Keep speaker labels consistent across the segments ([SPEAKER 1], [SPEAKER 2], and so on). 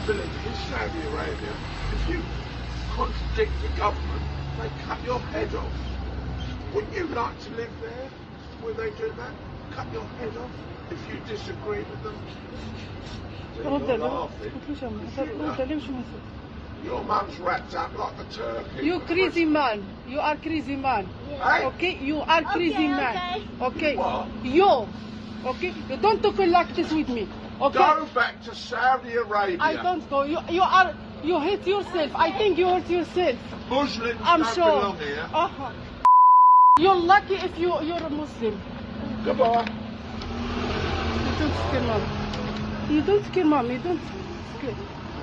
[SPEAKER 1] village in Saudi Arabia, if you contradict the government, they cut your head off. Wouldn't you like to live there, where they do that? Cut your head off if you disagree with them. You're laughing. Your mum's wrapped up like a turkey.
[SPEAKER 2] You crazy man. You are crazy man.
[SPEAKER 1] Hey?
[SPEAKER 2] Okay? You are crazy man. Okay?
[SPEAKER 1] What?
[SPEAKER 2] You. Okay? You don't talk like this with me. Okay?
[SPEAKER 1] Go back to Saudi Arabia.
[SPEAKER 2] I don't go. You hate yourself. I think you hurt yourself.
[SPEAKER 1] Muslims
[SPEAKER 2] I'm
[SPEAKER 1] don't
[SPEAKER 2] sure.
[SPEAKER 1] belong here.
[SPEAKER 2] You're lucky if you're a Muslim.
[SPEAKER 1] Goodbye.
[SPEAKER 2] You don't scare mom. You don't scare mom. You don't scare.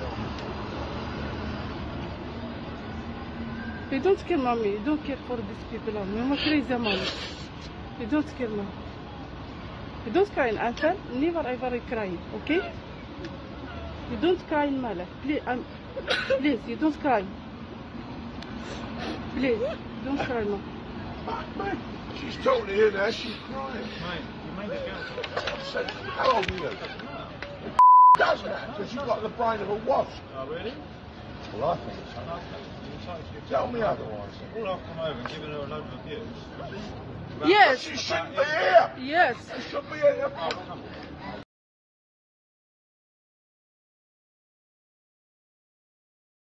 [SPEAKER 2] You don't scare mommy. You don't care for these people. You're crazy mom. You don't scare mom. You don't cry in Anton. Never ever cry. Okay? You don't cry in Malak. Please, please, you don't cry. Please, don't cry, mom.
[SPEAKER 1] Mate, she's talking to you now, she's crying.
[SPEAKER 3] Mate, you made it go.
[SPEAKER 1] How old are you? Does that? Because you've got the brain of a wasp.
[SPEAKER 3] Oh, really?
[SPEAKER 1] Well, I think so.
[SPEAKER 3] Okay.
[SPEAKER 1] Tell me otherwise.
[SPEAKER 3] All I've come over and given her a load of abuse.
[SPEAKER 2] Yes.
[SPEAKER 1] She shouldn't be here.
[SPEAKER 2] Yes.
[SPEAKER 1] She shouldn't be here.
[SPEAKER 3] Oh, come on.